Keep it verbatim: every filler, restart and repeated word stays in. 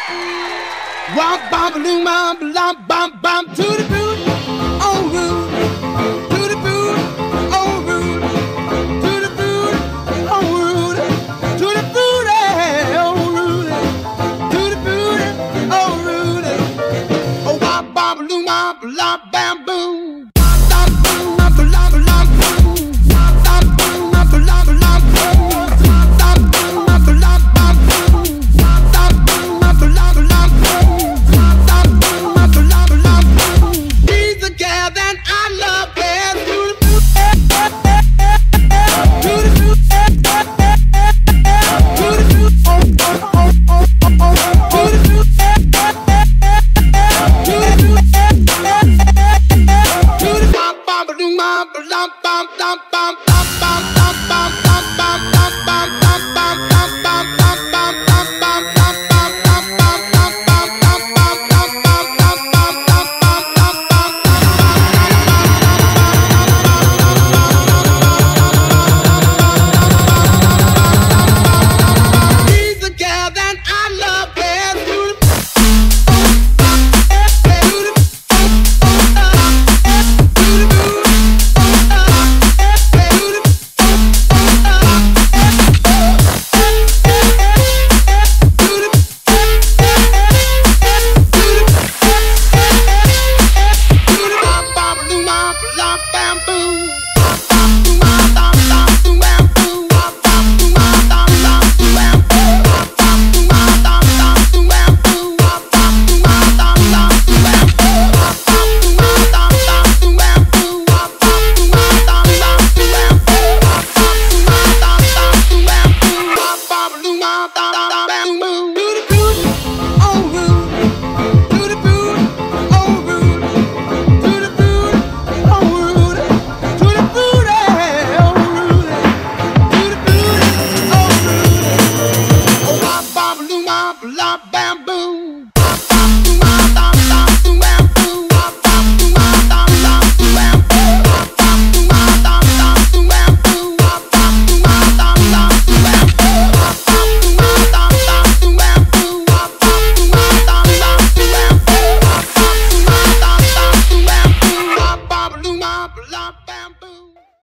Wop bop loom bop lop bop bop to the boot, oh root, to the boot, oh root, to the boot, oh root, to the boot, oh root, to the boot, oh root, oh wop bop loom bop lop bop.